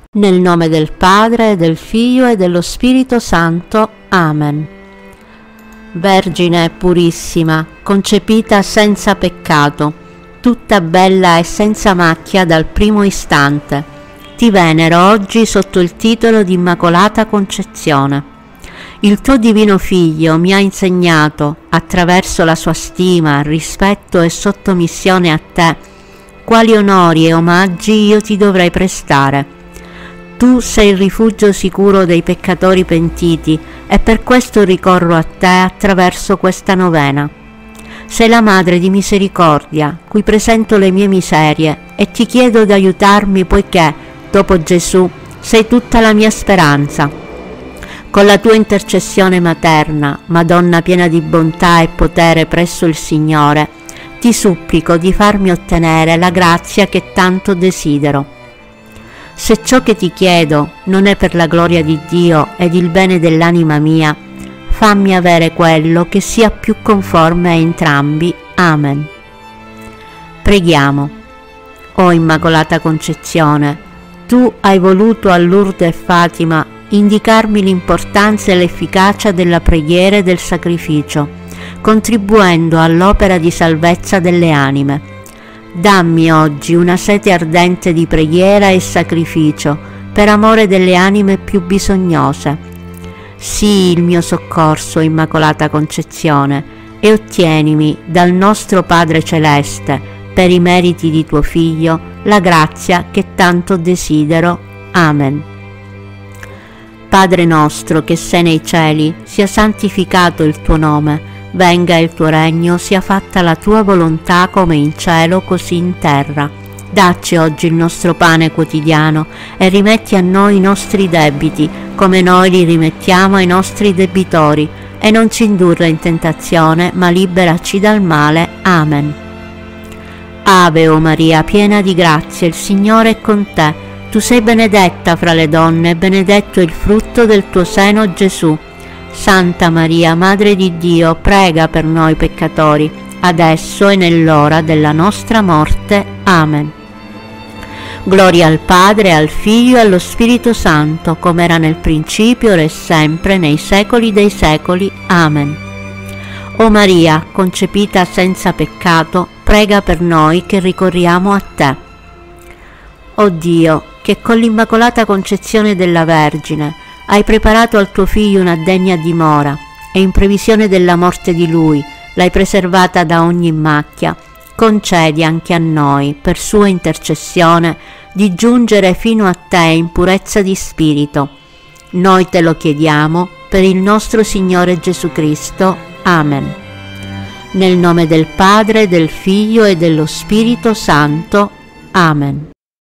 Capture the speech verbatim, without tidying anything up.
Nel nome del Padre, del Figlio e dello Spirito Santo. Amen. Vergine purissima, concepita senza peccato, tutta bella e senza macchia dal primo istante, ti venero oggi sotto il titolo di Immacolata Concezione. Il tuo divino Figlio mi ha insegnato, attraverso la sua stima, rispetto e sottomissione a te, quali onori e omaggi io ti dovrei prestare. Tu sei il rifugio sicuro dei peccatori pentiti e per questo ricorro a te attraverso questa novena. Sei la Madre di misericordia, cui presento le mie miserie e ti chiedo di aiutarmi poiché, dopo Gesù, sei tutta la mia speranza. Con la tua intercessione materna, Madonna piena di bontà e potere presso il Signore, ti supplico di farmi ottenere la grazia che tanto desidero. Se ciò che ti chiedo non è per la gloria di Dio ed il bene dell'anima mia, fammi avere quello che sia più conforme a entrambi. Amen. Preghiamo. O Immacolata Concezione, tu hai voluto a Lourdes e Fatima indicarmi l'importanza e l'efficacia della preghiera e del sacrificio, contribuendo all'opera di salvezza delle anime. Dammi oggi una sete ardente di preghiera e sacrificio per amore delle anime più bisognose. Sii il mio soccorso, Immacolata Concezione, e ottienimi dal nostro Padre Celeste, per i meriti di tuo Figlio, la grazia che tanto desidero. Amen. Padre nostro che sei nei cieli, sia santificato il tuo nome. Venga il tuo regno, sia fatta la tua volontà come in cielo così in terra. Dacci oggi il nostro pane quotidiano e rimetti a noi i nostri debiti, come noi li rimettiamo ai nostri debitori, e non ci indurre in tentazione, ma liberaci dal male. Amen. Ave o Maria, piena di grazia, il Signore è con te. Tu sei benedetta fra le donne, e benedetto è il frutto del tuo seno, Gesù. Santa Maria, Madre di Dio, prega per noi peccatori, adesso e nell'ora della nostra morte. Amen. Gloria al Padre, al Figlio e allo Spirito Santo, come era nel principio, ora e sempre, nei secoli dei secoli. Amen. O Maria, concepita senza peccato, prega per noi che ricorriamo a te. O Dio, che con l'Immacolata Concezione della Vergine hai preparato al tuo Figlio una degna dimora e in previsione della morte di Lui l'hai preservata da ogni macchia, concedi anche a noi, per sua intercessione, di giungere fino a te in purezza di spirito. Noi te lo chiediamo per il nostro Signore Gesù Cristo. Amen. Nel nome del Padre, del Figlio e dello Spirito Santo. Amen.